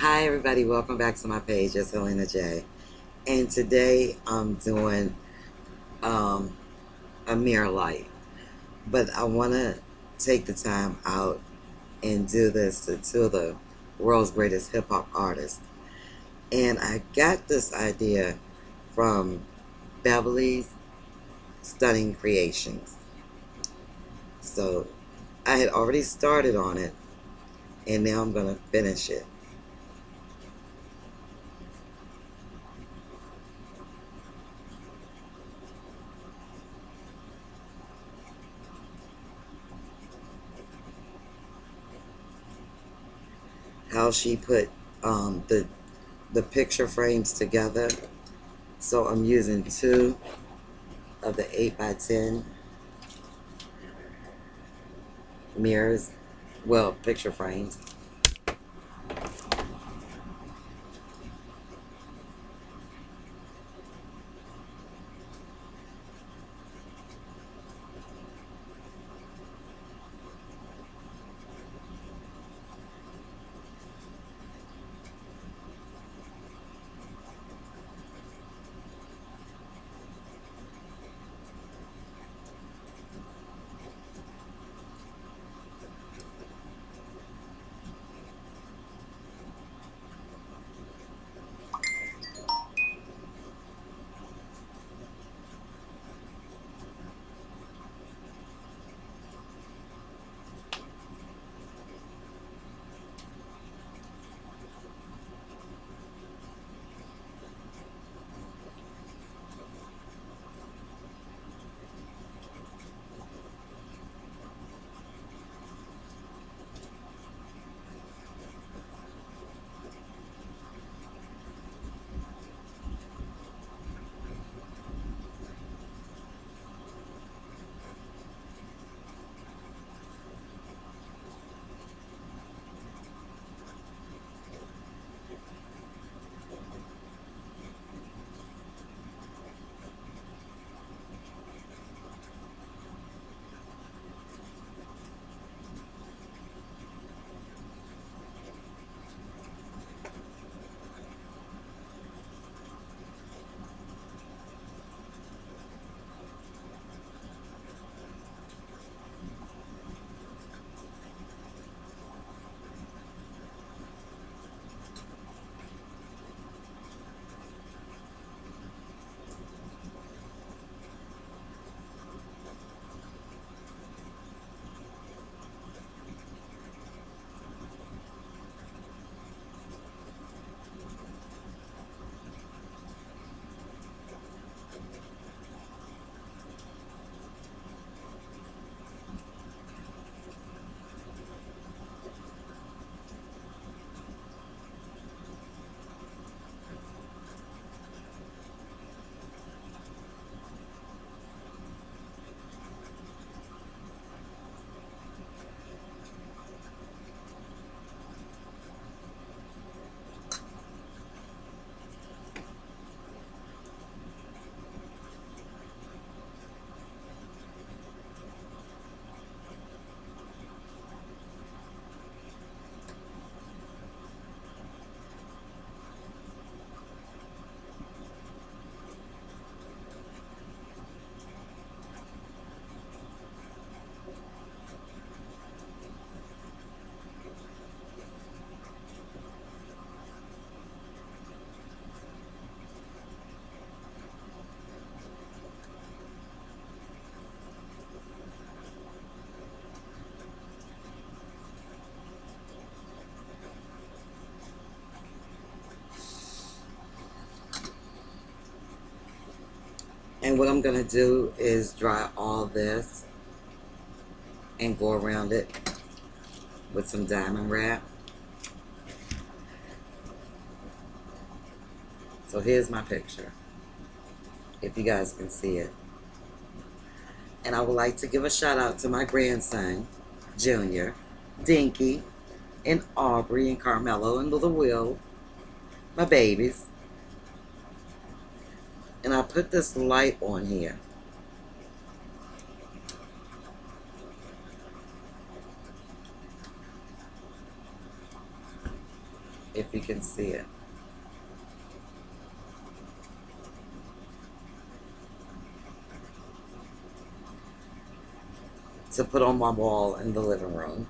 Hi everybody, welcome back to my page. It's Helena J. And today I'm doing um, a mirror light. But I want to take the time out and do this to two of the world's greatest hip hop artists. And I got this idea from Beverly's Stunning Creations. So I had already started on it and now I'm going to finish it. How she put the picture frames together. So I'm using two of the 8x10 mirrors, well, picture frames. And what I'm going to do is dry all this and go around it with some diamond wrap. So here's my picture, if you guys can see it. And I would like to give a shout out to my grandson, Junior, Dinky, and Aubrey, and Carmelo, and Little Will, my babies. And I put this light on here. if you can see it, to put on my wall in the living room.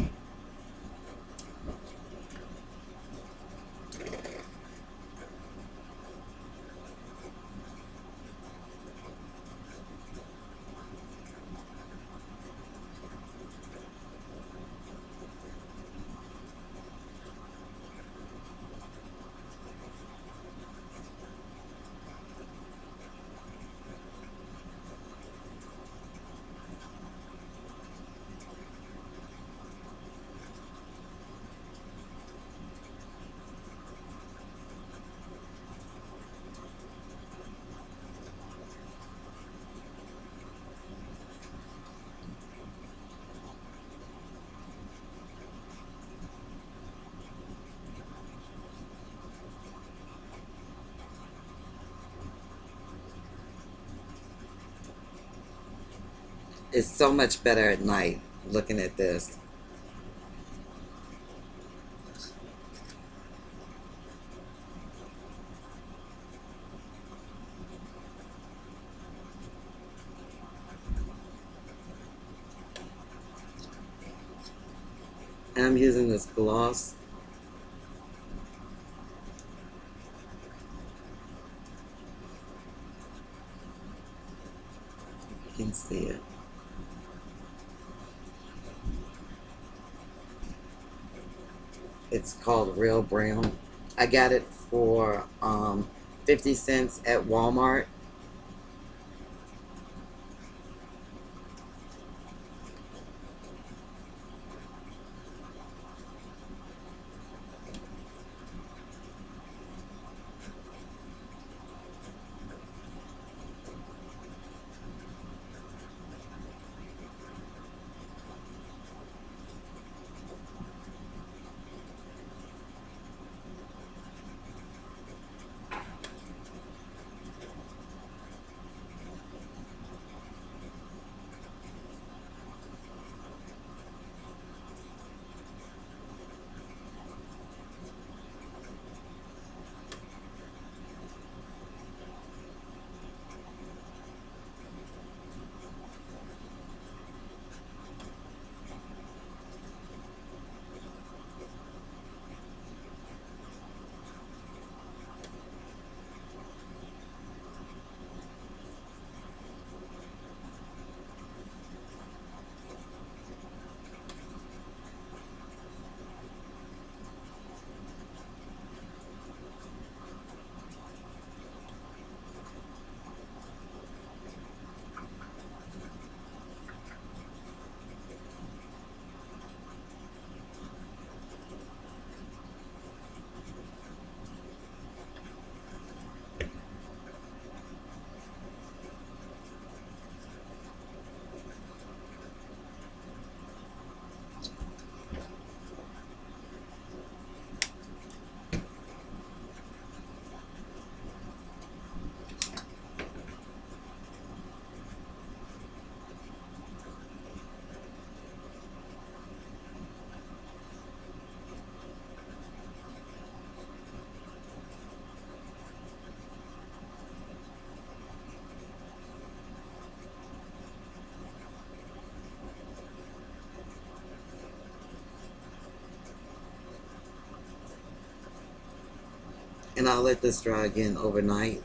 It's so much better at night looking at this. And I'm using this gloss. You can see it. It's called Real Brown. I got it for 50 cents at Walmart. And I'll let this dry again overnight.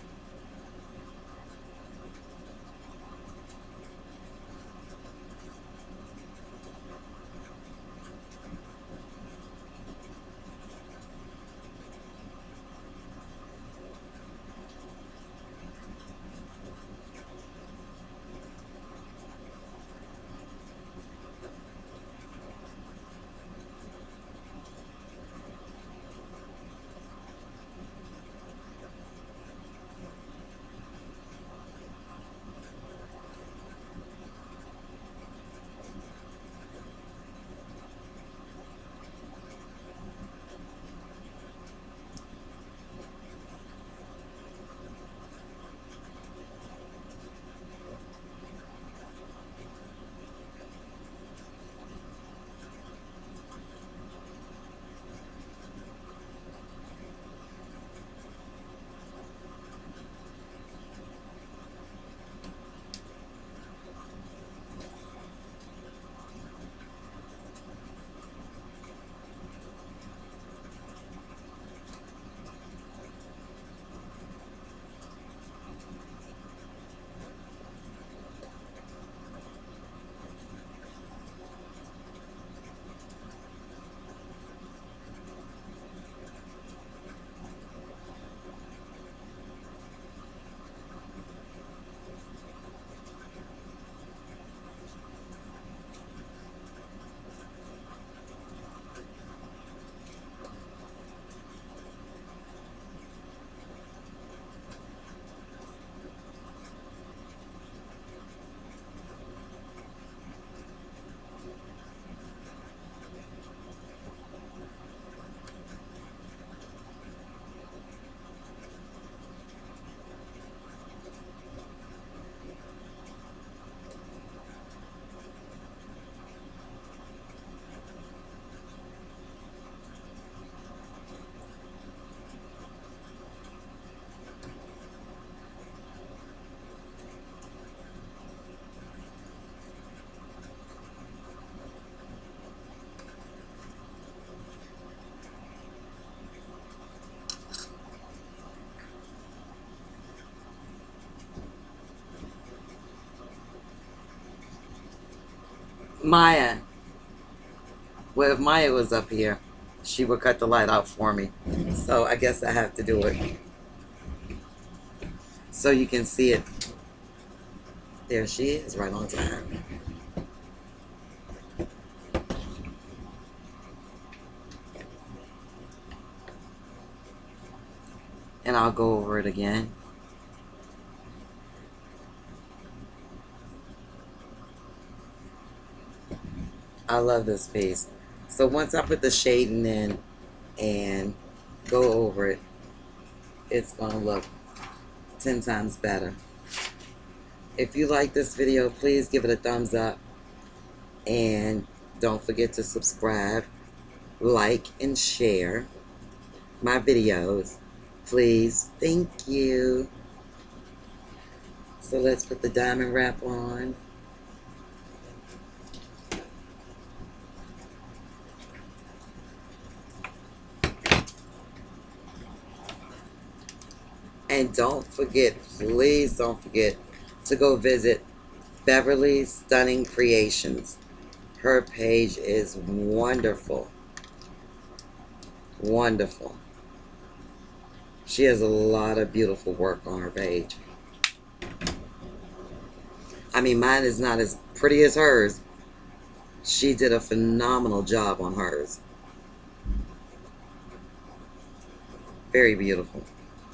Maya. Well, if Maya was up here, she would cut the light out for me. So I guess I have to do it so you can see it. There she is, right on time. And I'll go over it again. I love this piece. So once I put the shading in and go over it, it's gonna look 10 times better. If you like this video, please give it a thumbs up and don't forget to subscribe, like, and share my videos. Please, thank you. So let's put the diamond wrap on. And don't forget, please don't forget to go visit Beverly's Stunning Creations. Her page is wonderful. Wonderful. She has a lot of beautiful work on her page. I mean, mine is not as pretty as hers. She did a phenomenal job on hers. Very beautiful.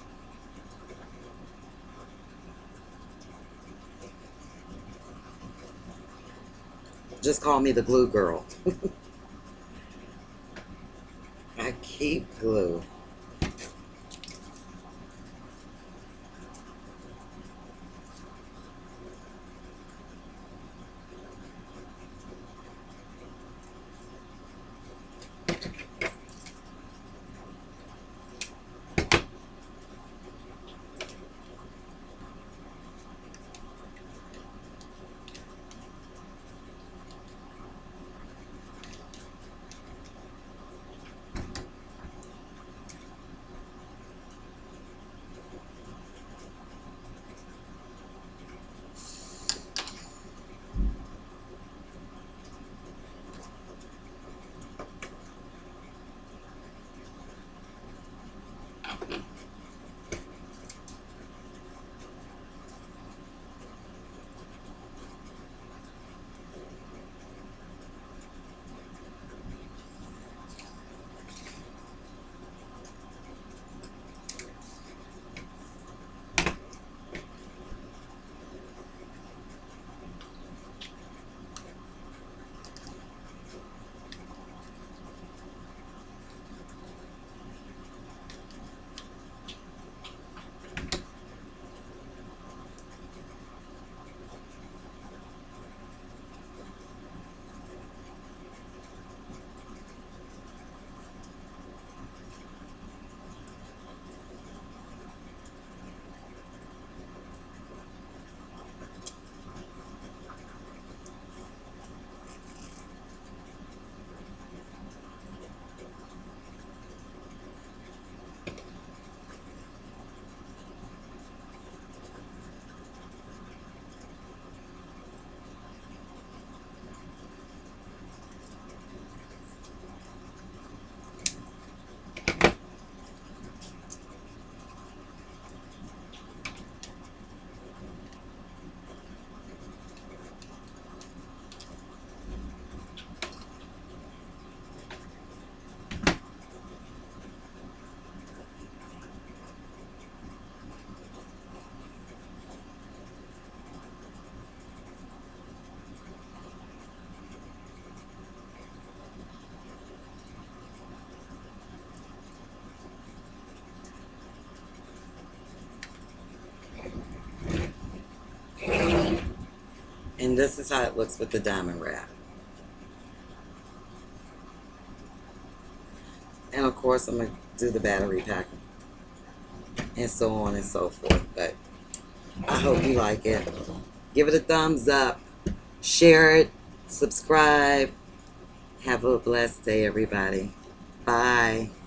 Just call me the glue girl. I keep glue. And this is how it looks with the diamond wrap. And of course, I'm going to do the battery packing. And so on and so forth. But I hope you like it. Give it a thumbs up. Share it. Subscribe. Have a blessed day, everybody. Bye.